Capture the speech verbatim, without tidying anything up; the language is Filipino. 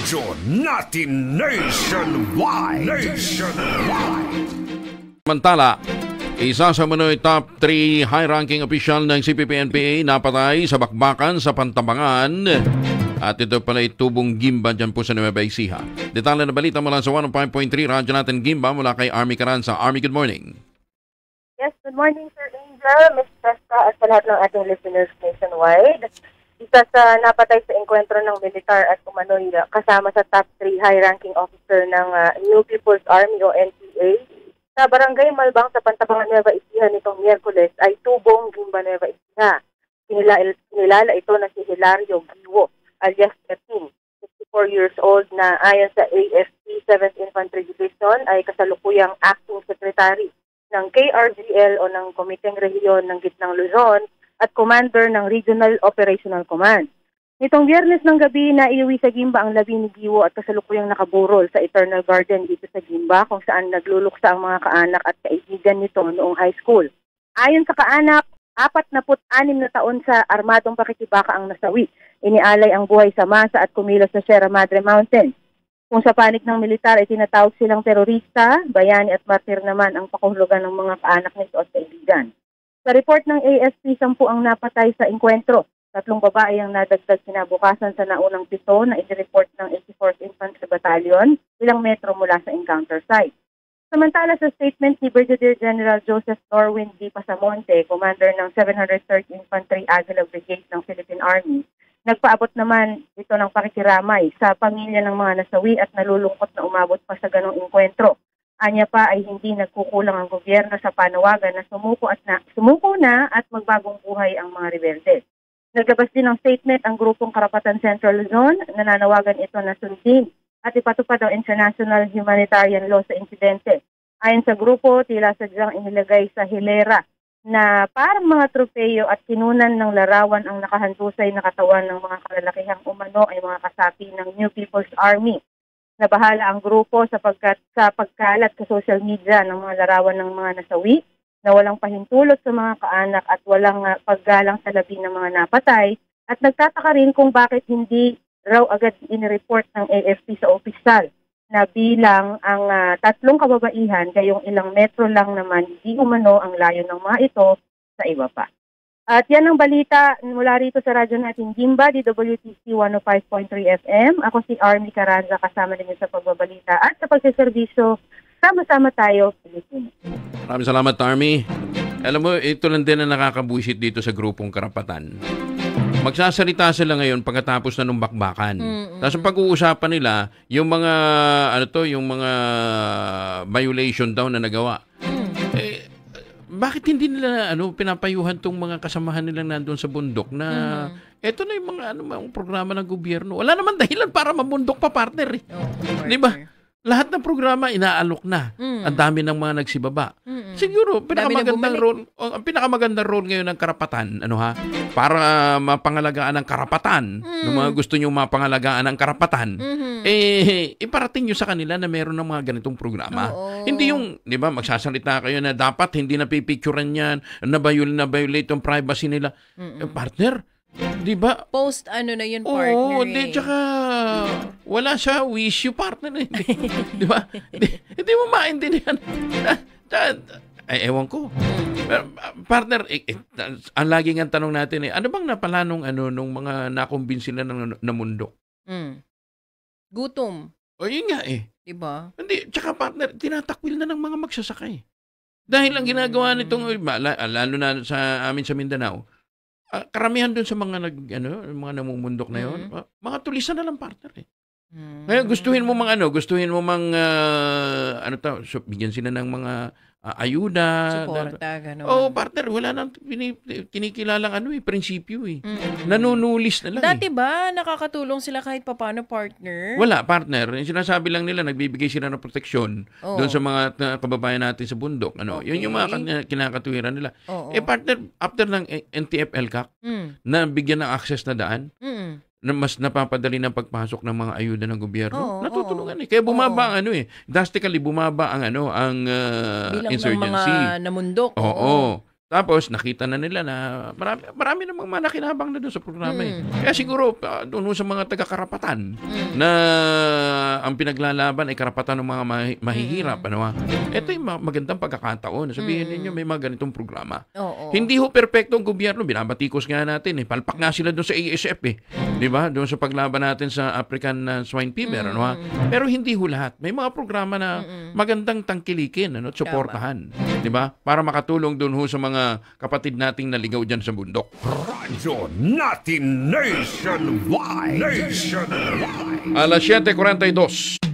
Radyo natin nationwide. Nationwide. Samantala, isa sa manoy top three high-ranking official ng C P P N P A napatay sa bakbakan sa Pantabangan. At ito pala itubong Gimba dyan po sa Nueva Ecija. Detalye na balita mula sa one oh five point three Radyo natin Gimba mula kay Army Caranza. Army, good morning. Yes, good morning, Sir Angel, Miz Festa, at sa lahat ng ating listeners nationwide. Isa sa napatay sa engkwentro ng militar at umano'y kasama sa top three high-ranking officer ng uh, New People's Army o N P A sa Barangay Malbang sa Pantabangan, Nueva Ecija nitong Miyerkules ay tubong Gimba, Nueva Ecija. Kinilala, kinilala ito na si Hilario Giwo alias Pepin, sixty-four years old, na ayon sa A F P seventh Infantry Division ay kasalukuyang acting secretary ng K R G L o ng Komiteng Rehiyon ng Gitnang Luzon at commander ng Regional Operational Command. Nitong Biyernes ng gabi na iuwi sa Gimba ang labi ni Giwo at kasalukuyang nakaburol sa Eternal Garden dito sa Gimba kung saan nagluluksa ang mga kaanak at kaibigan nito noong high school. Ayon sa kaanak, apat na put anim na taon sa armadong pakikibaka ang nasawi. Inialay ang buhay sa masa at kumilos sa Sierra Madre Mountain. Kung sa panig ng militar ay tinatawag silang terorista, bayani at martir naman ang pakahulugan ng mga kaanak nito at kaibigan. Sa report ng A F P, sampu ang napatay sa engkwentro. Tatlong babae ang nadagdag kinabukasan sa naunang pito na i-report ng eighty-fourth Infantry Battalion, ilang metro mula sa encounter site. Samantala sa statement ni Brigadier General Joseph Norwin D. Pasamonte, commander ng seven hundred third Infantry Aguila Brigade ng Philippine Army, nagpaabot naman ito ng pakikiramay sa pamilya ng mga nasawi at nalulungkot na umabot pa sa ganong engkwentro. Anya pa ay hindi nagkukulang ang gobyerno sa panawagan na sumuko at na sumuko na at magbagong buhay ang mga rebelde. Naglabas din ng statement ang grupong Karapatan Central Luzon, nananawagan ito na sundin at ipatupad ang international humanitarian law sa insidente. Ayon sa grupo, tila sadyang inilagay sa hilera na parang mga tropeyo at kinunan ng larawan ang nakahandusay na katawan ng mga kalalakihang umano ay mga kasapi ng New People's Army. Nabahala ang grupo sapagkat sa pagkalat sa social media ng mga larawan ng mga nasawi na walang pahintulot sa mga kaanak at walang uh, paggalang sa labi ng mga napatay at nagtataka rin kung bakit hindi raw agad inireport ng A F P sa opisyal na bilang ang uh, tatlong kababaihan gayong ilang metro lang naman di umano ang layo ng mga ito sa iba pa. At yan ang balita mula rito sa radyo natin Gimba, D W T C one oh five point three F M. Ako si Army Caranza, kasama din sa pagbabalita at sa pagsiservisyo. Sama-sama tayo, Pilipinas. Maraming salamat, Army. Alam mo, ito lang din ang nakakabuisit dito sa grupong Karapatan. Magsasalita sila ngayon pagkatapos na nung bakbakan. Mm-hmm. Tapos pag-uusapan nila, yung mga, ano to, yung mga violation daw na nagawa. Mm. Eh, bakit hindi nila ano pinapayuhan tong mga kasamahan nilang nandoon sa bundok na mm-hmm. eto na yung mga ano mga programa ng gobyerno. Wala naman dahilan para mabundok pa, partner. Eh. Oh, di ba? Lahat ng programa inaalok na. Mm. Ang dami ng mga nagsibaba. Mm-hmm. Siguro pinakamagandang role, oh, ang pinakamagandang role ngayon ng karapatan, ano ha? Para mapangalagaan ang karapatan, mm. ng mga gusto niyo mapangalagaan ang karapatan. Mm-hmm. Eh iparating niyo sa kanila na meron ng mga ganitong programa. Oo. Hindi yung, 'di ba, magsasalita kayo na dapat hindi na pipicturean 'yan, na violate na violate yung privacy nila. Mm-hmm. Eh, partner, di ba? Post ano na yun, partner. Oo, di, tsaka wala siya wish you, partner. Di ba? Hindi mo maintindihan. Ay, ewan ko. Pero, partner, eh, eh, ang laging ang tanong natin eh, ano bang napalanong ano, nung mga nakumbinsi na ng namundok? Mm. Gutom. O, yun nga eh. Diba? Hindi, tsaka partner, tinatakwil na ng mga magsasakay. Dahil ang ginagawa nitong, lalo na sa amin sa Mindanao, Uh, karamihan doon sa mga nag ano, mga namumundok na 'yon, mm-hmm. uh, mga tulisan na lang, partner eh. Mm-hmm. Ngayon gustuhin mo mang ano, gustuhin mo mang uh, ano ta, so, bigyan sila ng mga uh, ayuda, suporta, gano'n. Oh, partner, wala nang kinikilalang ano eh, prinsipyo eh. Mm-hmm. Nanunulis na lang. Dati eh. ba nakakatulong sila kahit papaano, partner? Wala, partner. Yung sinasabi lang nila, nagbibigay sila ng proteksyon oh. doon sa mga uh, kababayan natin sa bundok. Ano, okay. Yun yung mga kinakatuwiran nila. Oh, oh. Eh, partner, after ng N T F L C A C, mm. na bigyan ng access na daan, mm. na mas napapadali ng pagpasok ng mga ayuda ng gobyerno. Oo, natutulungan oo. eh. Kaya bumaba oo. ang ano eh. Drastically bumaba ang ano, ang uh, bilang insurgency. Bilang ng mga namundok. Oo. oo. Tapos, nakita na nila na marami, marami namang mga nakinabang na doon sa programa. Eh. Kaya siguro, uh, doon sa mga taga-karapatan na ang pinaglalaban ay karapatan ng mga mahi- mahihirap. Ano, ha? Ito yung ma- magandang pagkakataon. Sabihin ninyo, may mga ganitong programa. Oo. Hindi ho perpekto ang gobyerno. Binabatikos nga natin. Eh. Palpak nga sila doon sa A S F. Eh. Di ba? Doon sa paglaban natin sa African uh, swine fever. Ano, ha? Pero hindi ho lahat. May mga programa na magandang tangkilikin ano, at suportahan. Di ba? Para makatulong doon ho sa mga kapatid nating naligaw dyan sa bundok. Radyo natin nationwide. Nationwide. Alas siyete kuwarenta y dos.